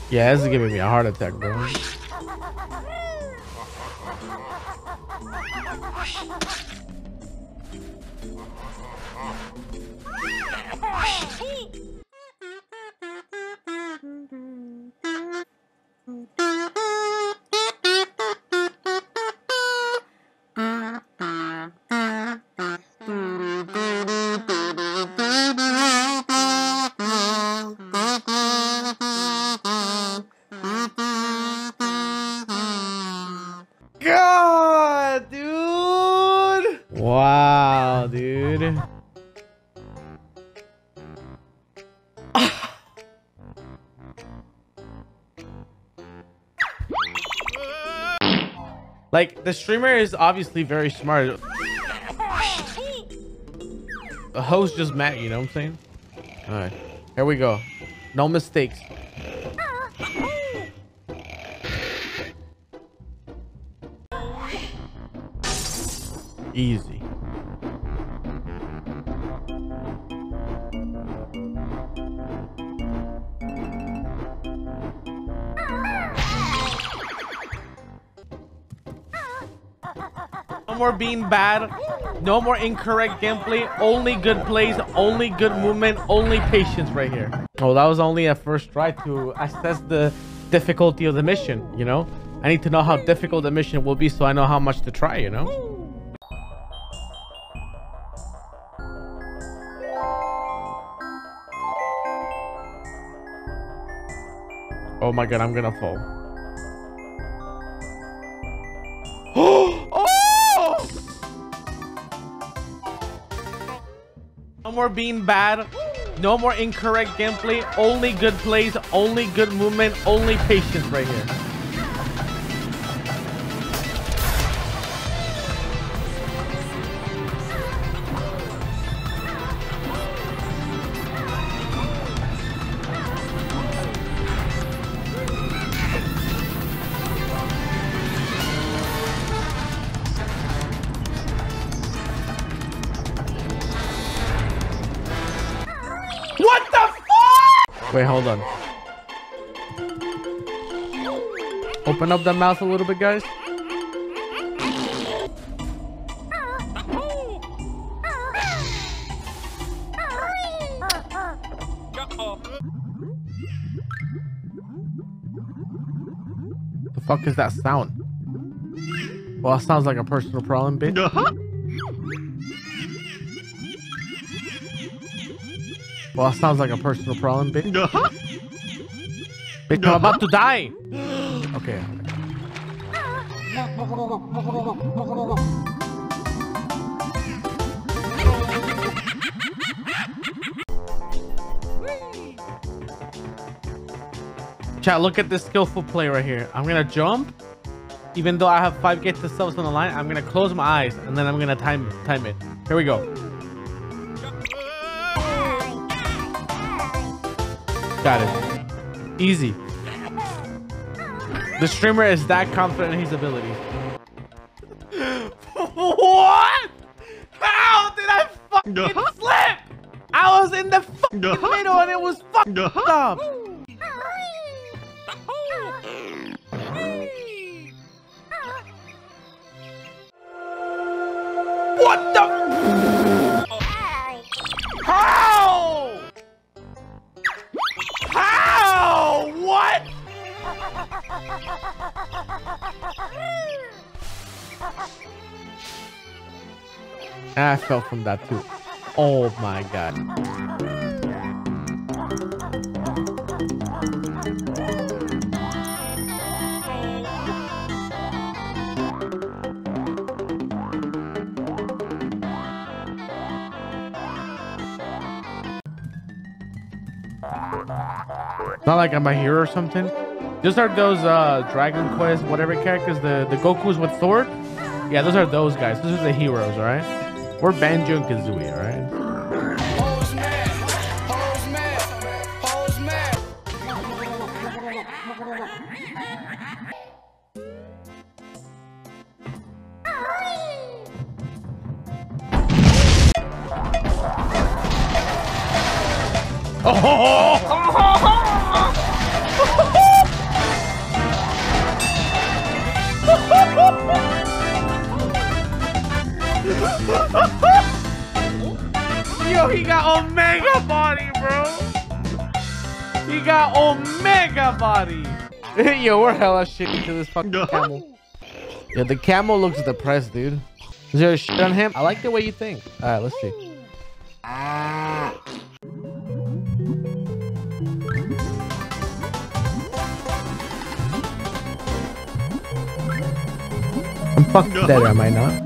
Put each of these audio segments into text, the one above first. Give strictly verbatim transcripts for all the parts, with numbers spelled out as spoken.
Yeah, this is giving me a heart attack, bro. God, dude. Wow, dude. Like, the streamer is obviously very smart. The host just met, you know what I'm saying? All right, here we go. No mistakes. Easy. No more being bad. No more incorrect gameplay. Only good plays. Only good movement. Only patience right here. Oh, that was only a first try to assess the difficulty of the mission, you know? I need to know how difficult the mission will be so I know how much to try, you know? Oh my god, I'm gonna fall. Oh! No more being bad. No more incorrect gameplay. Only good plays. Only good movement. Only patience right here. What the fuck? Wait, hold on. Open up that mouth a little bit, guys. The fuck is that sound? Well, that sounds like a personal problem, bitch. Well, that sounds like a personal problem, bitch. Bitch, I'm about to die. Okay. Chat, look at this skillful play right here. I'm gonna jump. Even though I have five gates of subs on the line, I'm gonna close my eyes and then I'm gonna time time it. Here we go. Got it. Easy. The streamer is that confident in his ability. What? How did I fucking slip? I was in the fucking middle and it was fucked up. What the? How? How? What? I fell from that too. Oh my god. Not like I'm a hero or something. Those are those uh Dragon Quest whatever characters, the the Gokus with Thor. Yeah, those are those guys. Those are the heroes, all right? We're Banjo and Kazooie, all right? Oh! Mega Omega body. Yo, we're hella shitty to this fucking camel. Yeah, the camel looks depressed, dude. Is there a shit on him? I like the way you think. All right, let's see. I'm fucking dead, am I not?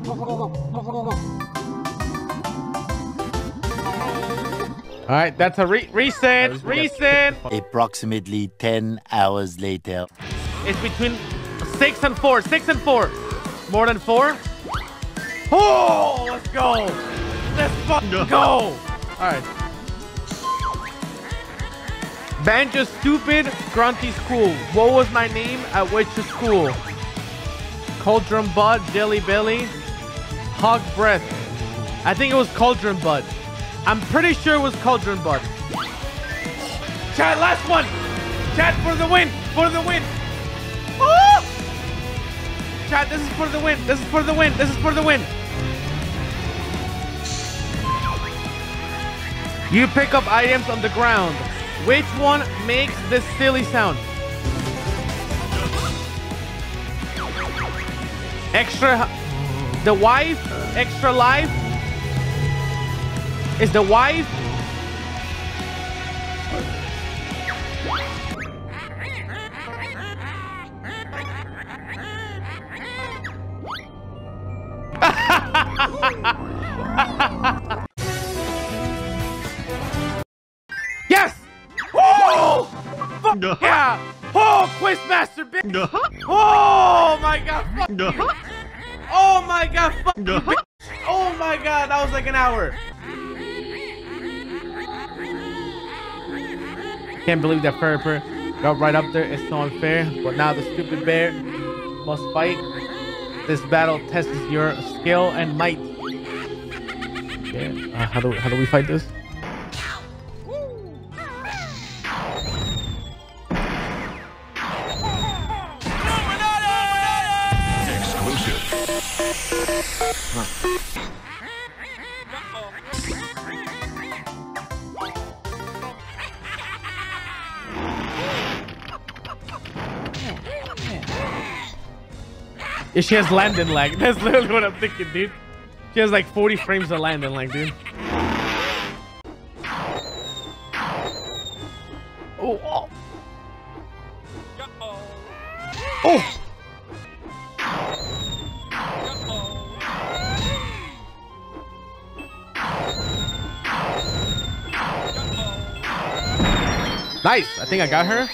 All right, that's a re recent, recent. Approximately ten hours later. It's between six and four, six and four. More than four? Oh, let's go. Let's fucking go. All right. Banjo's stupid, Grunty's cool. What was my name at which school? Cauldron Bud, Jelly Belly, Hog Breath. I think it was Cauldron Bud. I'm pretty sure it was Cauldron Bud. Chat, last one. Chat, for the win, for the win. Oh! Chat, this is for the win. This is for the win. This is for the win. You pick up items on the ground. Which one makes this silly sound? Extra, the wife, extra life. Is the wife? Yes! Oh! Fuck yeah! Oh, Quizmaster, bitch! Oh my god, fuck you! Oh my god, fuck you, bitch! Oh my god, that was like an hour. Can't believe that Ferper got right up there. It's so unfair. But now the stupid bear must fight. This battle tests your skill and might. Yeah. Uh, how do how do we fight this? Exclusive. Huh. Yeah, she has landing lag. That's literally what I'm thinking, dude. She has like forty frames of landing lag, dude. Oh, oh. Oh. Nice. I think I got her.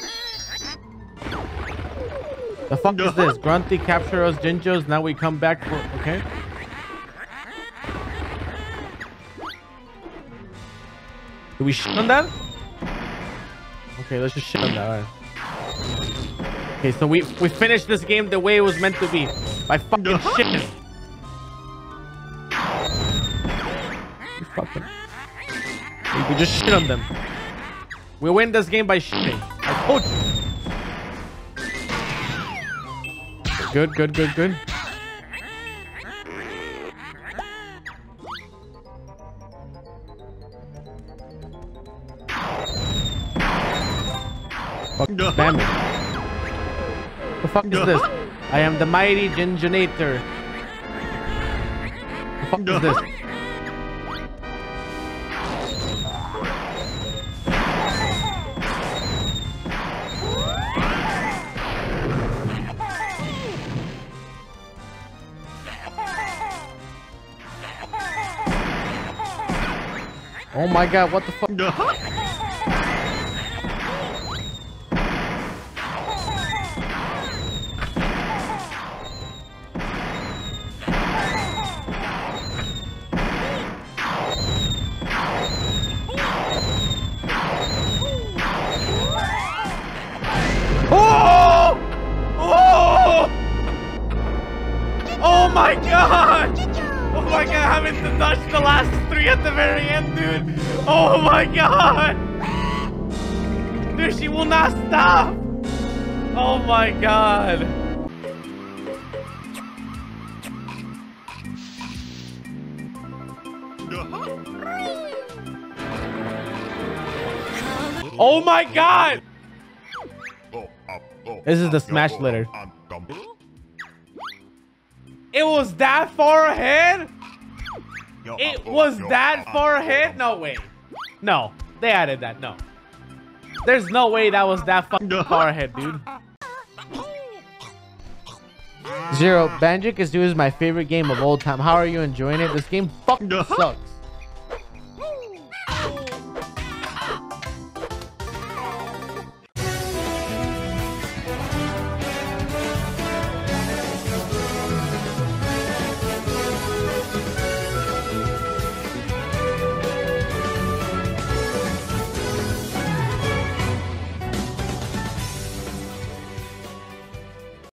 The fuck is this? Grunty capture us Jinjos. Now we come back for... Okay. Do we shit on that? Okay, let's just shit on that. All right. Okay, so we we finished this game the way it was meant to be. By fucking shit. You fucking... We could just shit on them. We win this game by shitting. I told you. Good, good, good, good. Fuck, damn it. The fuck is this? I am the mighty Ginjonator. The fuck is this? Oh my god, what the fuck? Oh! Oh! Oh my god! Oh my god, having to dodge the last three at the very end, dude. Oh my god. Dude, she will not stop. Oh my god. Oh my god! This is the smash litter. It was that far ahead? It was that far ahead? No way. No, they added that. No. There's no way that was that fucking far ahead, dude. Zero, Banjo-Kazooie is my favorite game of all time. How are you enjoying it? This game fucking sucks.